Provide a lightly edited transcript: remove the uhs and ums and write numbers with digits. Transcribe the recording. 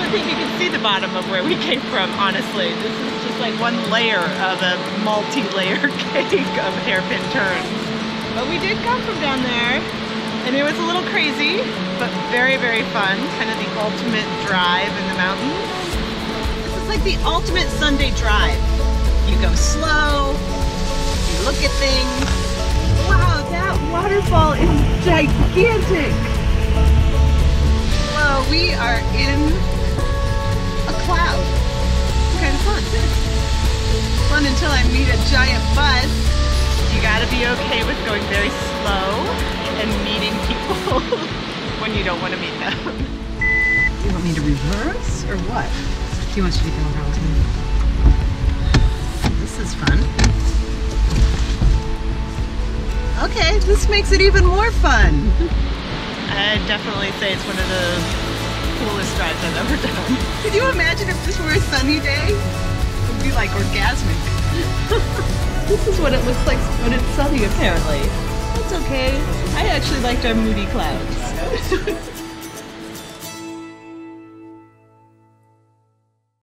don't think you can see the bottom of where we came from, honestly. This is just like one layer of a multi-layer cake of hairpin turns. But we did come from down there, and it was a little crazy, but very, very fun. Kind of the ultimate drive in the mountains. This is like the ultimate Sunday drive. You go slow, you look at things. Wow, that waterfall is gigantic. Whoa, we are in a cloud. Kind of fun. Fun until I meet a giant bus. You gotta be okay with going very slow and meeting people when you don't want to meet them. You want me to reverse or what? He wants you to go around too. This is fun. Okay, this makes it even more fun. I'd definitely say it's one of the coolest drives I've ever done. Could you imagine if this were a sunny day? It would be like orgasmic. This is what it looks like when it's sunny, apparently. That's okay. I actually liked our moody clouds.